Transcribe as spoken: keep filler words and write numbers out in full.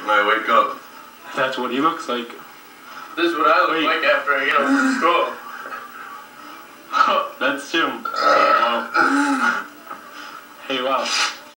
when I wake up. That's what he looks like. This is what I look Wait. like after I get home from school. That's Jim. Wow. Hey, wow.